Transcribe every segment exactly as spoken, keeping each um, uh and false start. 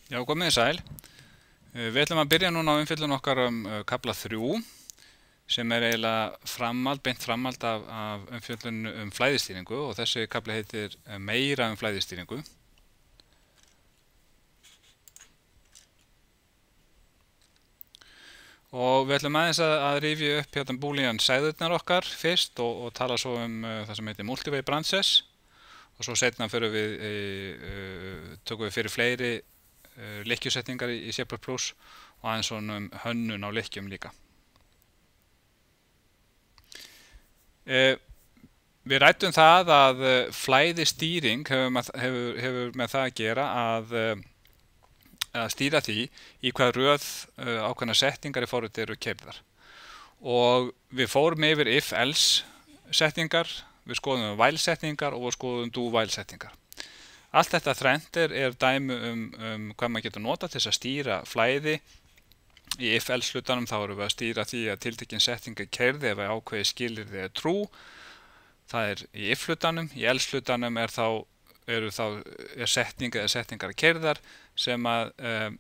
Já, komið þið sæl. Eh, Við ætlum að byrja núna á umfjöllun okkar um uh, kafla þrjú sem er eiginlega framhald, beint framhald af, af umfjöllun um flæðistýringu og þessi kafli heitir uh, meira um flæðistýringu. Og við ætlum aðeins að, að rifja upp hérna boolean segðurnar okkar fyrst og, og tala svo um uh, það sem heitir multivariate branches og svo seinna fyrir við, uh, tökum við fyrir fleiri uh, lykkjusetningar í, í C plus plus og aðeins svona um hönnun á lykkjum líka. Uh, við ræddum það að uh, flæðistýring hefur, með- hefur, hefur með það að gera að uh, að stýra því í hvað röð uh, ákveðna setningar í forriti eru keyrðar. Og við fórum yfir if-else setningar, við skoðum while setningar og við skoðum do-while setningar. Allt þetta þrennt er, er dæmi um, um hvað maður getur notað til þess að stýra flæði. Í if-else hlutanum þá erum við að stýra því að tiltekin setning er keyrð ef ákveðið skilyrði er true. Það er í if hlutanum, í else hlutanum er þá eru þá er setning eða setningar keyrðar sem að um,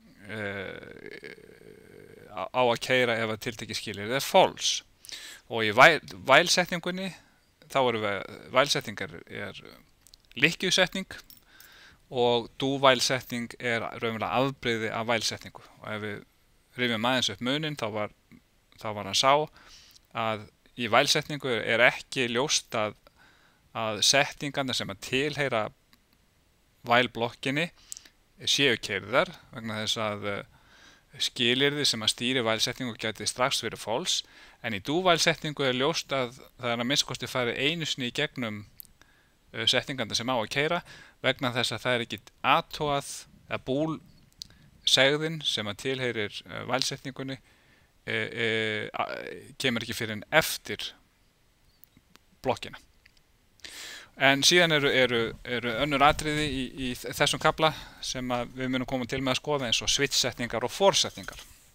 uh, á að keyra ef að tiltekið skilyrði er false. Og í while, while setningunni þá eru við, while setningar er lykkjusetning og do while setning er raunverulega afbrigði af while setningu. Og ef við rifjum aðeins upp munin þá var, þá var hann sá að í while setningu er ekki ljóst að að setningarnir sem að tilheyra while blokkinni séu keyrðar vegna þess að uh, skilyrði sem að stýri while setningu geti strax verið false, en í do while setningu er ljóst að það er að minnsta kosti farið einu sinni í gegnum uh, setningarnir sem á að keyra vegna þess að það er ekki athugað að búl segðin sem að tilheyrir uh, while setningunni uh, uh, kemur ekki fyrir en eftir blokkina. En síðan eru, eru, eru önnur atriði í, í þessum kafla sem að við munum koma til með að skoða eins og switch-setningar og for-setningar.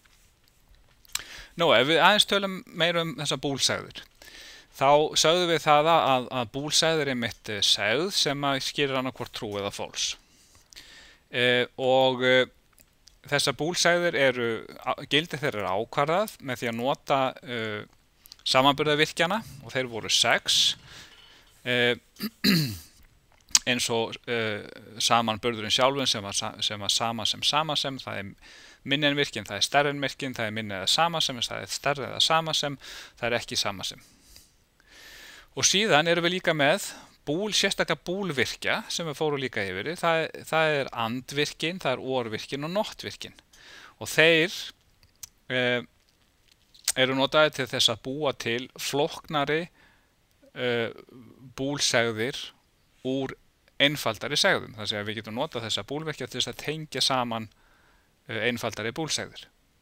Nú, ef við aðeins tölum meira um þessa búlsegður, þá sögðum við það að, að búlsegður er mitt segð sem að skýrir annað hvort true eða false. E, og e, þessar búlsegður eru, gildi þeirra er ákvarðað með því að nota e, samanburðarvirkjana og þeir voru sex. Uh, eins og uh, samanburðurinn sjálfun sem var, sem var sama sem sama sem, það er minni en virkin, það er stærri en virkin, það er minni eða sama sem, það er stærri eða sama sem, það er ekki sama sem. Og síðan erum við líka með búl, sérstaklega búlvirkja sem við fórum líka yfir, það, það er andvirkin, það er orvirkin og notvirkin. Og þeir uh, eru notaðir til þess að búa til flóknari Uh, búlsegðir úr einfaldari segðum. Það sé að við getum notað þessa búlvirkja til þess að tengja saman uh, einfaldari búlsegðir.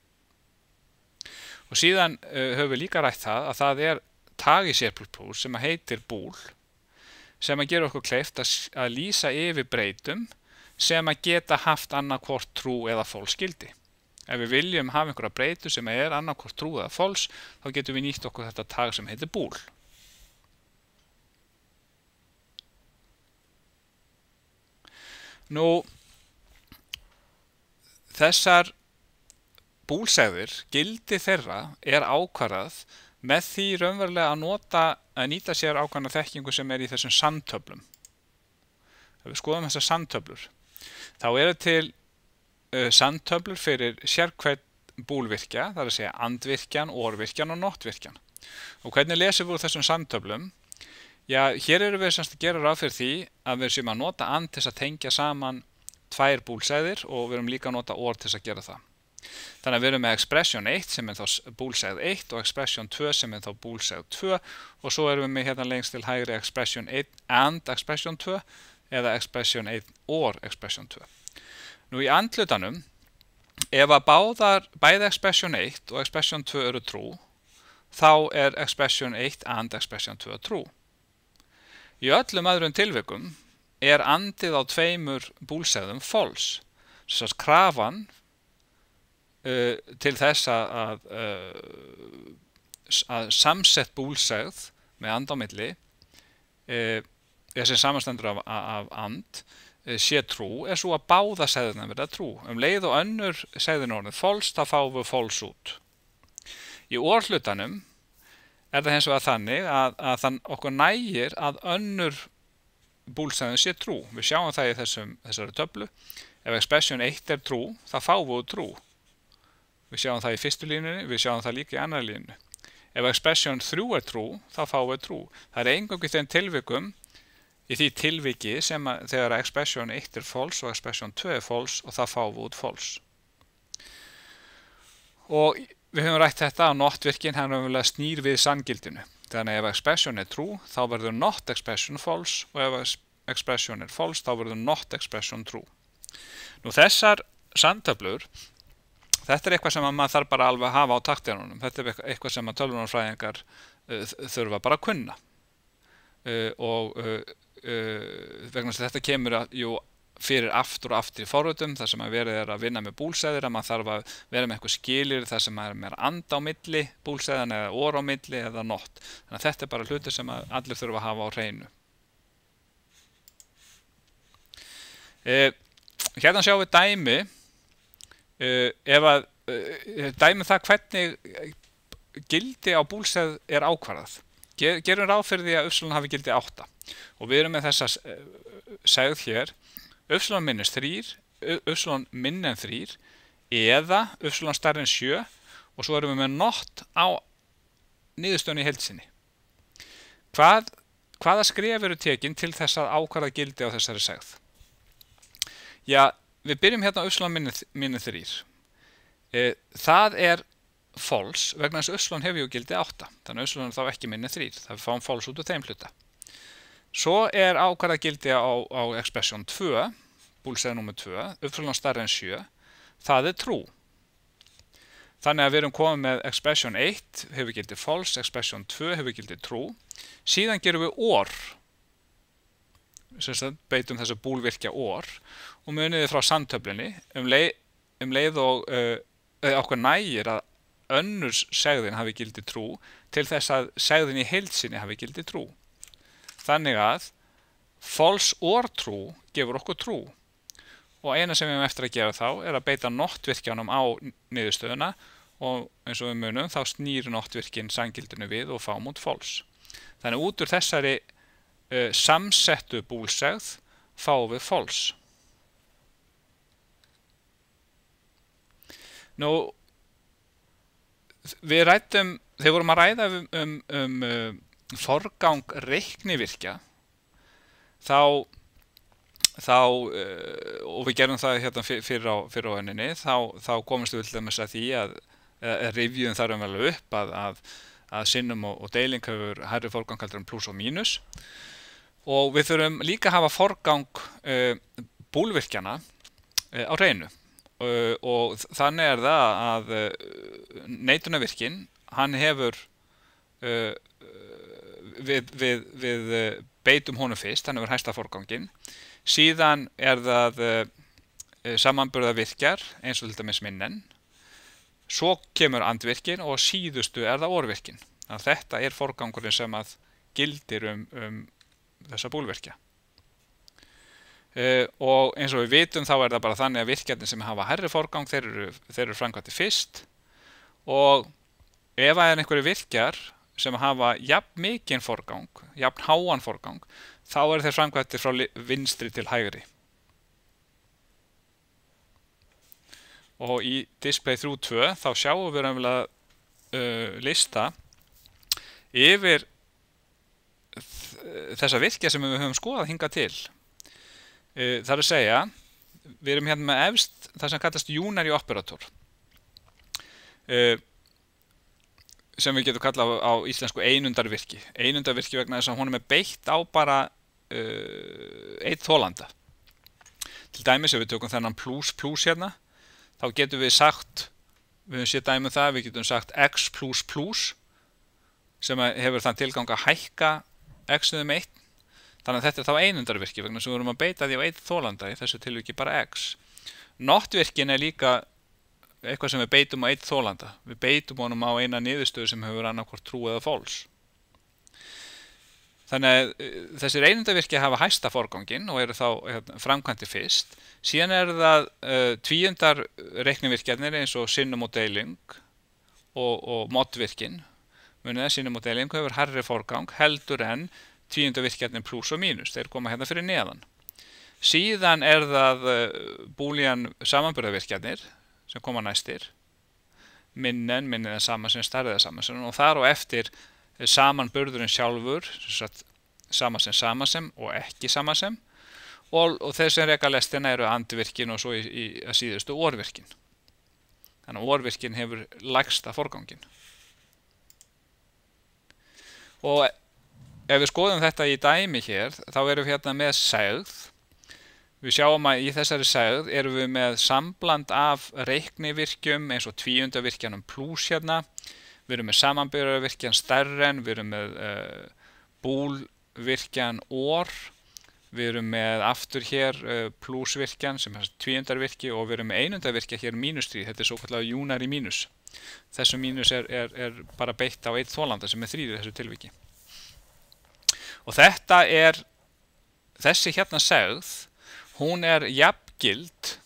Og síðan uh, höfum við líka rætt það að það er tag í C plus plus sem að heitir búl sem að gera okkur kleift að, að lýsa yfir breytum sem að geta haft annað hvort true eða false gildi. Ef við viljum hafa einhverja breytu sem er annað hvort true eða false þá getum við nýtt okkur þetta tag sem heitir búl. Nú, þessar búlsegðir, gildi þeirra er ákvarðað með því raunverulega að nota, að nýta sér ákvarðna þekkingu sem er í þessum sandtöflum. Ef við skoðum þessar sandtöflur, þá eru til uh, sandtöflur fyrir sérhvern búlvirkja, það er að segja andvirkjan, orvirkjan og notvirkjan. Og hvernig lesum við úr þessum sandtöflum? Já, hér eru við semst að gera ráð fyrir því að við séum að nota and til að tengja saman tvær búlsegðir og við erum líka að nota or til að gera það. Þannig að við erum með expression eitt sem er þá búlsegð eitt og expression tvö sem er þá búlsegð tvö og svo erum við með hérna lengst til hægri expression eitt and expression tvö eða expression eitt or expression tvö. Nú í andlutanum, ef að báðar, bæði expression eitt og expression tvö eru true, þá er expression eitt and expression tvö true. Í öllum öðrum tilvikum er andið á tveimur búlsegðum false. Þess að krafan uh, til þess að, uh, að samsett búlsegð með and á milli uh, sem samanstendur af, af and sé trú er svo að báða segðirnar verða trú. Um leið og önnur segðin orðin false, þá fáum við false út. Í orðhlutanum er það hins vegar þannig að, að þann okkur nægir að önnur búlsegðin sé trú. Við sjáum það í þessum, þessari töflu. Ef expression eitt er trú, þá fáum við trú. Við sjáum það í fyrstu línunni, við sjáum það líka í annarri línu. Ef expression þrjú er trú, þá fáum við trú. Það er eingöngu í þeim tilvikum, í því tilviki sem að, þegar expression eitt er false og expression tvö er false og það fáum við út false. Og við höfum rætt þetta að not-virkin hann raunverulega snýr við sanngildinu. Þannig ef expression er trú, þá verður not expression false og ef expression er false, þá verður not expression trú. Nú þessar sanntöflur, þetta er eitthvað sem maður þarf bara alveg að hafa á taktinunum. Þetta er eitthvað sem að tölvunarfræðingar uh, þurfa bara að kunna. Uh, og uh, uh, vegna þess að þetta kemur að, jú, fyrir aftur og aftur í forritum, þar sem að verið er að vinna með búlsegðir, að maður þarf að vera með eitthvað skilir þar sem er meira and á milli búlsegðan eða or á milli eða not. Þannig að þetta er bara hluti sem að allir þurfa að hafa á hreinu. Uh, hérna sjáum við dæmi. Uh, ef að uh, dæmi það hvernig gildi á búlsegð er ákvarðað. Ger, gerum ráð fyrir því að upsilon hafi gildi átta og við erum með þessa uh, segð hér upsilon minus þrír, upsilon minni en þrír eða upsilon stærri en sjö og svo erum við með not á niðurstöðunni í heild sinni. Hvað, hvaða skref eru tekin til þess að ákvarða gildi á þessari segð? Já, við byrjum hérna á upsilon minni þrír. E, það er false vegna þess að upsilon hefur ju gildi átta. Þannig að upsilon er þá ekki minni þrír. Það við fáum false út úr þeim hluta. Svo er ákvarða gildi á, á expression tvö, búlsegð númer tvö, upsilon stærri en sjö. Það er trú. Þannig að við erum komið með expression eitt hefur gildi false, expression tvö hefur gildi trú. Síðan gerum við or. Sem sagt, beitum þess að búlvirkja or og muniði frá sanntöflunni um leið, um leið og uh, okkur nægir að önnur segðin hafi gildi trú til þess að segðin í heild sinni hafi gildi trú. Þannig að false or trú gefur okkur trú og eina sem við höfum eftir að gera þá er að beita not-virkjanum á niðurstöðuna og eins og við munum þá snýr not-virkin sanngildinu við og fáum út false. Þannig út úr þessari uh, samsettu búlsegð fáum við false. Nú, við rættum, þegar vorum að ræða um, um, um uh, forgang reiknivirkja, þá, þá uh, og við gerum það hérna fyrir á, fyrir á önninni, þá, þá komumst við til dæmis að því að, að rifjum þar um vel upp að, að, að sinnum og, og deiling hefur hærri forgang heldur en pluss og mínus. Og við þurfum líka að hafa forgang uh, búlvirkjana uh, á hreinu. Uh, og þannig er það að uh, neitunarvirkin, hann hefur uh, við, við, við uh, beitum honum fyrst, hann hefur hæsta forgangin. Síðan er það uh, samanburðarvirkjar, eins og til dæmis minnen. Svo kemur andvirkin og síðustu er það orvirkin. Að þetta er forgangurinn sem að gildir um, um þessa búlvirkja. Uh, og eins og við vitum þá er það bara þannig að virkjarnir sem hafa hærri forgang þeir eru, þeir eru framkvæmdir fyrst og ef það er einhverju virkjar sem hafa jafn mikinn forgang, jafn háan forgang þá eru þeir framkvæmdir frá vinstri til hægri. Og í display þrjú tvö þá sjáum við raunverulega uh, lista yfir þessa virkja sem við höfum skoðað hingað til. Það er að segja, við erum hérna með efst það sem kallast unary operator sem við getum kallað á íslensku einundarvirki. Einundarvirki vegna þess að honum er beitt á bara uh, einn þolanda. Til dæmis ef við tökum þennan plus plus hérna, þá getum við sagt, við höfum séð dæmi um það, við getum sagt x plus plus sem hefur þann tilgang að hækka x um eitt. Þannig að þetta er þá einundarvirki vegna sem við erum að beita því á einn þolanda í þessu tilviki bara x. Not-virkin er líka eitthvað sem við beitum á einn þolanda. Við beitum honum á eina niðurstöðu sem hefur annarkvort trú eða false. Þannig að þessir einundavirki hafa hæsta forganginn og eru þá hérna, framkvæmdir fyrst. Síðan eru það uh, tvíundar reiknivirkjarnir eins og sinnum og deiling og, og modvirkin. Munið að sinnum og deiling hefur hærri forgang heldur en tvíundavirkjarnir pluss og mínus. Þeir koma hérna fyrir neðan. Síðan er það uh, búlían samanburðarvirkjarnir sem koma næstir. Minnen, minnið er saman sem stærðið er saman sem og þar og eftir samanburðurinn sjálfur, sama sem sama sem og ekki sama sem og, og þeir sem reka lestina eru andvirkin og svo í, í að síðustu orvirkin. Þannig að orvirkin hefur lægsta forgangin. Og ef við skoðum þetta í dæmi hér, þá erum við hérna með segð. Við sjáum að í þessari segð erum við með sambland af reiknivirkjum eins og tvíundavirkjanum pluss hérna. Við erum með samanburðarvirkjan stærren, við erum með uh, búlvirkjan or, við erum með aftur hér uh, plussvirkjan sem er tvíundarvirki og við erum með einundarvirkja hér mínus þrír, þetta er svo kallar júnari mínus. Þessu mínus er, er, er bara beitt á einn þolanda sem er þrír í þessu tilviki. Og þetta er, þessi hérna segð, hún er jafngild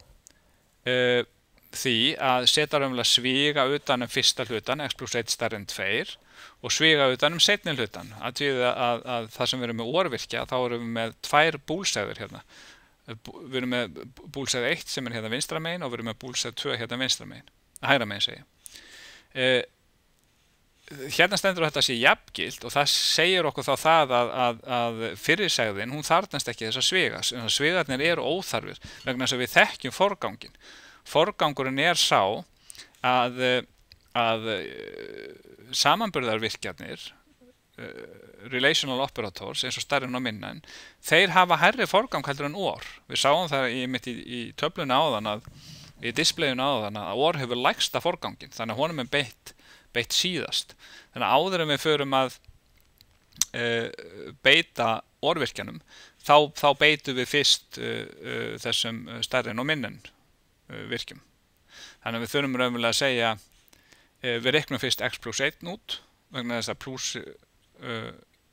uh, því að setja raunverulega sviga utan um fyrsta hlutan, x pluss einn stærri en tveir og sviga utan um seinni hlutan. Að, að, að það sem við erum með orvirkja, þá erum við með tvær búlsegður hérna. Við erum með búlsegð eitt sem er hérna vinstra megin og við erum með búlsegð tvö hérna vinstra megin, hægra megin segja. Eh, hérna stendur þetta sé jafngild og það segir okkur þá það að, að, að fyrirsegðin, hún þarfnast ekki þess að sviga. Svigarnir eru óþarfir vegna þess að við þekkjum forganginn. Forgangurinn er sá að, að samanburðarvirkjarnir, uh, relational operators, eins og stærrin og minnan, þeir hafa hærri forgang heldur en or. Við sáum það í, í, í töflunni áðan, að, í displayinu áðan, að or hefur lægsta forgangin, þannig að honum er beitt, beitt síðast. Þannig að áður en við förum að uh, beita orvirkjanum, þá, þá beitum við fyrst uh, uh, þessum stærrin og minnan virkjum. Þannig að við þurfum raunverulega að segja eh, við reiknum fyrst x pluss einn út vegna þess að pluss uh,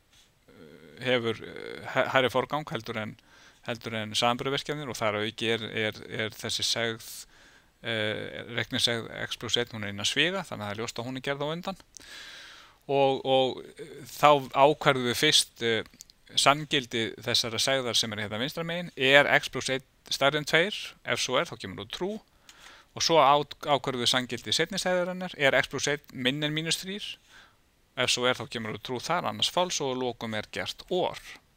hefur hærri forgang heldur en, heldur en samanburðarvirkjanir og þar að auki er, er, er þessi segð eh, reiknisegð x pluss einn hún er innan sviga þannig að það er ljóst að hún er gerð á undan og, og þá ákvarðum við fyrst eh, sanngildi þessara segðar sem er hérna vinstra megin er x pluss einn stærri en tveir, ef svo er þá kemur út trú og svo ákvarðum við sanngildi seinni segðarinnar er x pluss einn minni en mínus þrír, ef svo er þá kemur út trú þar annars fals og lokum er gert or.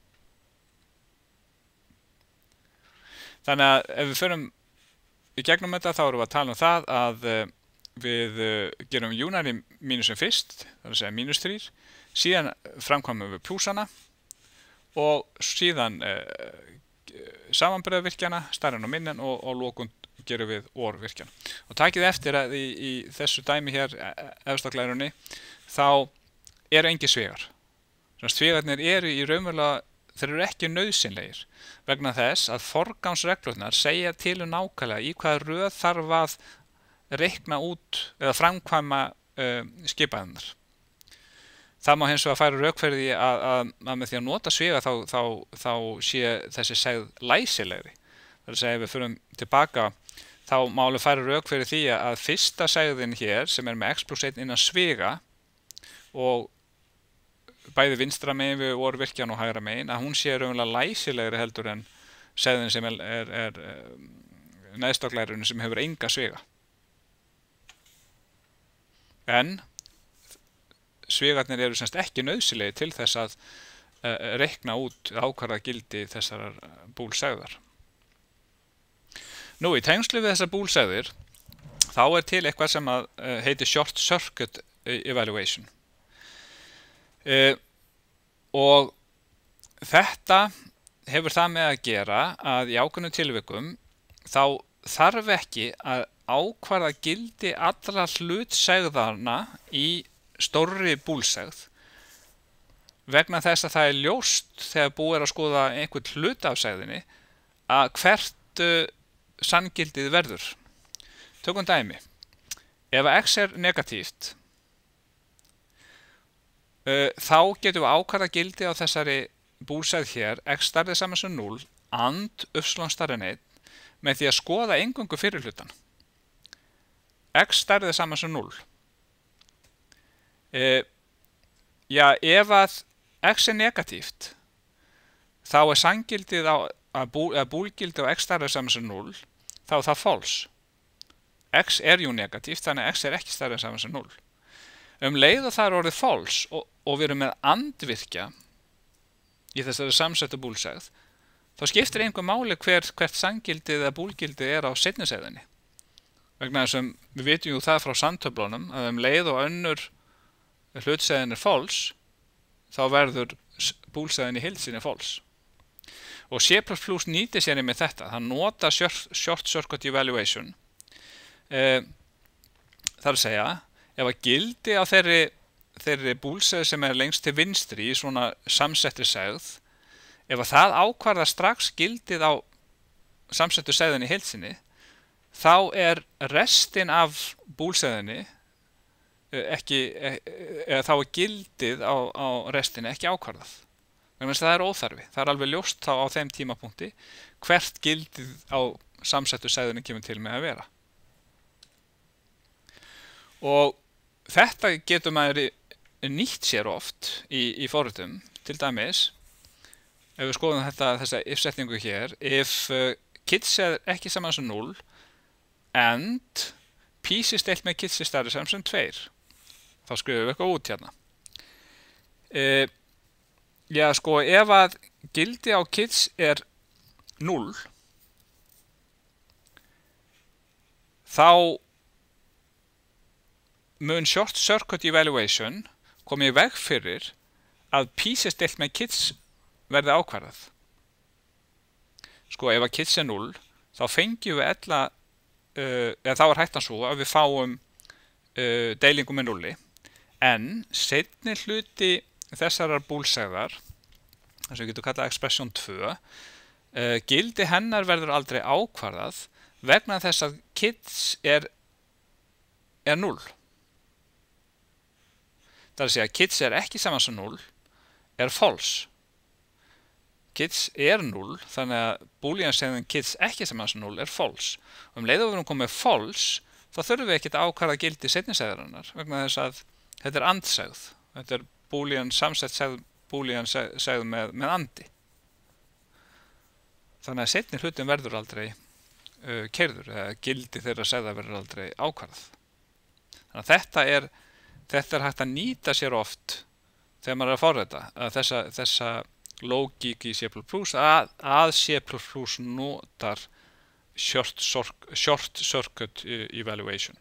Þannig að ef við förum í gegnum þetta þá erum við að tala um það að við gerum júnari mínusum fyrst, það er að segja mínus þrír, síðan framkvæmum við plúsana og síðan eh, samanburðarvirkjana, stærrin og minnan og, og lokum gerum við orvirkjana. Og takið eftir að í, í þessu dæmi hér efst á glærunni þá eru engir svigar. Svigarnir eru í raunverulega, þeir eru ekki nauðsynlegir vegna þess að forgangsreglurnar segja til um nákvæmlega í hvaða röð þarf að reikna út eða framkvæma uh, skipaðinnar. Það má hins vegar færa rök fyrir því að, að, að með því að nota sviga þá, þá, þá sé þessi segð læsilegri. Það er að segja ef við förum tilbaka þá má alveg færa rök fyrir því að fyrsta segðin hér sem er með x pluss einn innan sviga og bæði vinstra megin við orvirkjan og hægra megin að hún sé raunverulega læsilegri heldur en segðin sem er, er, er neðst á glærunni sem hefur enga sviga. En svigarnir eru semst ekki nauðsynlegir til þess að uh, reikna út ákvarða gildi þessar búlsegðar. Nú, í tengslu við þessar búlsegðir þá er til eitthvað sem að, uh, heitir short circuit evaluation. Uh, og þetta hefur það með að gera að í ákveðnum tilvikum þá þarf ekki að ákvarða gildi allra hlutsegðarna í stórri búlsegð vegna þess að það er ljóst þegar búið er að skoða einhvern hluta af segðinni að hvert uh, sanngildið verður. Tökum dæmi. Ef x er negatíft uh, þá getum við ákvarða gildi á þessari búlsæð hér x stærri saman sem núll and y stærri en einn með því að skoða eingöngu fyrir hlutan. X stærri saman sem núll. Uh, já, ef að x er negatíft, þá er sanngildið á að, bú, að búlgildið á x stærri saman sem núll, þá er það false. X er jú negatíft, þannig að x er ekki stærri saman sem núll. Um leið og það er orðið false og, og við erum með andvirkja í þessari samsettu búlsæð, þá skiptir einhver máli hver, hvert sanngildið eða búlgildið er á seinni segðinni. Vegna þess að við vitum jú það frá samtöflunum að um leið og önnur hlutsegðin er false, þá verður búlsæðin í heild sinni false. Og C plus plus nýtir sér með þetta, það nota short circuit evaluation. Eh, það er að segja, ef að gildi á þeirri, þeirri búlsæð sem er lengst til vinstri í svona samsettri segð, ef að það ákvarðar strax gildið á samsettu segðinni í heild sinni, þá er restin af búlsæðinni ekki, eða þá er gildið á, á restinni ekki ákvarðað. Þannig að það er óþarfi. Það er alveg ljóst þá á þeim tímapunkti hvert gildið á samsettu segðinni kemur til með að vera. Og þetta getur maður nýtt sér oft í, í forritum, til dæmis, ef við skoðum þetta, þessa if-setningu hér, if uh, kids er ekki saman sem núll, and p sé deilt með kids er stærri saman sem tveir. Þá skrifum við eitthvað út hérna. E, já, sko, ef að gildi á kids er núll, þá mun short circuit evaluation komið í veg fyrir að p sé deilt með kids verði ákvarðað. Sko, ef að kids er núll, þá fengjum við ella, uh, eða þá er hættan svo að við fáum uh, deilingu með núlli, en seinni hluti þessarar búlsæðar, þess að við getum kallað expression tvö, uh, gildi hennar verður aldrei ákvarðað vegna þess að kids er, er núll. Það er að segja að kids er ekki saman sem núll, er false. Kids er núll, þannig að boolean segðin kids ekki saman sem núll er false. Og um leið og við erum komið false, þá þurfum við ekki að ákvarða gildi seinni segðarinnar, vegna þess að þetta er andsegð. Þetta er boolean samsett segð, boolean segð með, með andi. Þannig að seinni hlutin verður aldrei uh, keyrður, eða gildi þeirra segða verður aldrei ákvarðað. Þannig að þetta er, þetta er hægt að nýta sér oft þegar maður er að forrita, að þessa, þessa lógík í C plus plus að, að C plus plus notar short, short circuit evaluation.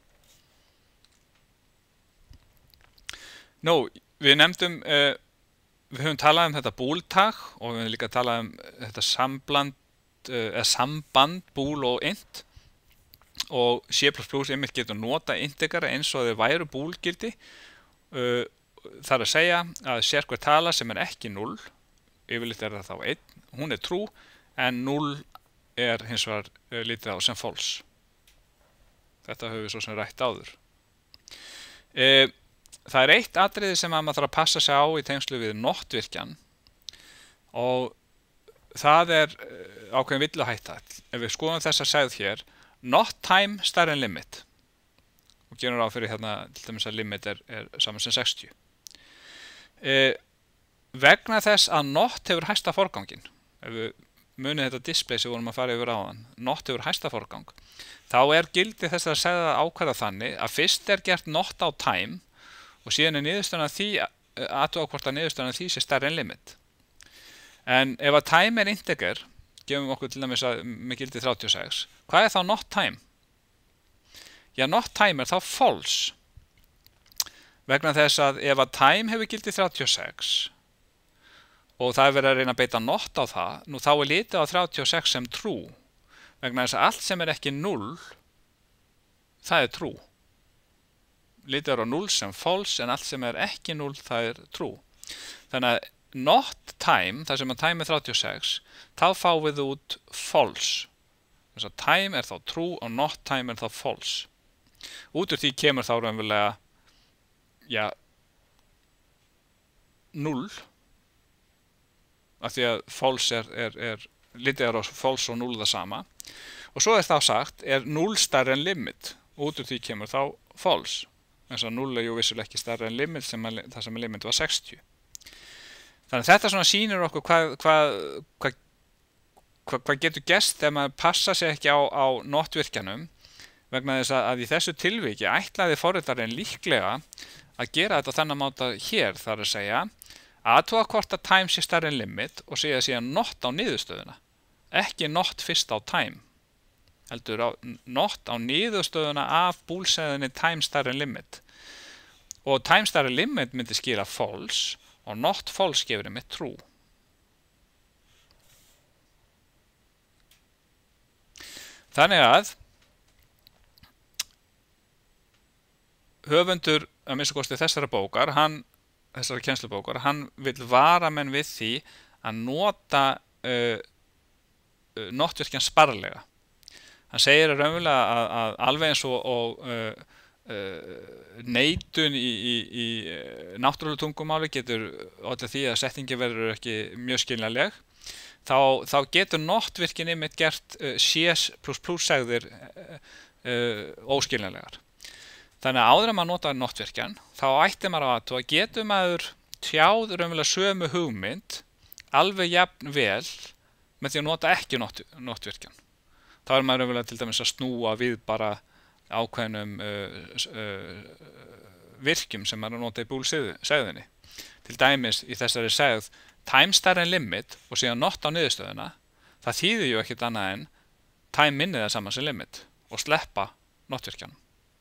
Nú, við nefndum, uh, við höfum talað um þetta búltag og við höfum líka talað um þetta sambland, uh, eða samband búl og int, og C plus plus einmitt getur nota integara eins og þau væru búlgildi. Uh, það er að segja að sérhver tala sem er ekki núll, yfirleitt er það þá einn, hún er true, en núll er hins vegar uh, litið á sem false. Þetta höfum við svo sem rætt áður. Uh, Það er eitt atriði sem að maður þarf að passa sig á í tengslu við not-virkjan og það er ákveðin villuhætta. Ef við skoðum þessa segð hér, not time stærri en limit, og gerum ráð fyrir hérna til dæmis að limit er, er saman sem sextíu. E, vegna þess að not hefur hæsta forgangin, ef við munið þetta display sem við vorum að fara yfir áðan, not hefur hæsta forgang, þá er gildi þess að segja ákveða þannig að fyrst er gert not á time og síðan er niðurstöðan af því athuga hvort að niðurstöðan af því sé stærri en limit. En ef að time er integer, gefum við okkur til dæmis að með gildi þrjátíu og sex, hvað er þá not time? Já, not time er þá false. Vegna þess að ef að time hefur gildi þrjátíu og sex og það er verið að reyna að beita not á það, nú þá er litið á þrjátíu og sex sem true. Vegna þess að allt sem er ekki null, það er true. Litið er á null sem false, en allt sem er ekki null, það er true. Þannig að not time, þar sem að time er þrjátíu og sex, þá fáum við út false. Þess að time er þá true og not time er þá false. Út úr því kemur þá raunverulega, já, null af því að false er, er, er litið er á false og null það sama og svo er þá sagt er null stærri en limit og út úr því kemur þá false eins og null er jú vissulega ekki stærri en limit sem að, það sem að limit var sextíu þannig að þetta svona sýnir okkur hvað hvað, hvað, hvað, hvað getur gerst þegar maður passa sig ekki á, á not-virkjanum vegna þess að í þessu tilviki ætlaði forritarinn líklega að gera þetta á þennan máta hér þar að segja athuga hvort að time sé stærri en limit og segja síðan not á niðurstöðuna ekki not fyrst á time heldur á not á niðurstöðuna af búlsæðinni time stærri en limit og time stærri en limit myndi skila false og not false gefur einmitt true þannig að höfundur að minnsta kosti þessara bókar, hann, þessara kennslubókar, hann vil vara menn við því að nota uh, uh, not-virkjan sparlega. Hann segir raunverulega að, að alveg eins og, og uh, uh, neitun í, í, í náttúrulegu tungumáli getur olli því að setningi verður ekki mjög skiljanleg, þá, þá getur not-virkjan einmitt gert uh, C plus plus segðir uh, uh, óskiljanlegar. Þannig að áður en maður nota not-virkjan, þá ætti maður á að getur maður tjáð raunverulega sömu hugmynd alveg jafn vel með því að nota ekki not-virkjan. Þá er maður raunverulega til dæmis að snúa við bara ákveðnum uh, uh, virkjum sem maður nota í búlsegðinni. Til dæmis í þessari segð time stærri en limit og síðan not á niðurstöðuna, það þýðir ju ekkert annað en time minni það saman sem limit og sleppa not-virkjanum.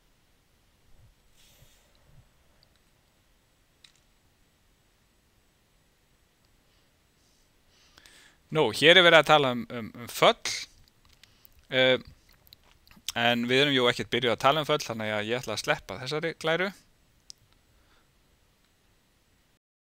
Nú, hér er verið að tala um, um, um föll, uh, en við erum jú ekkert byrjuð að tala um föll, þannig að ég ætla að sleppa þessari glæru.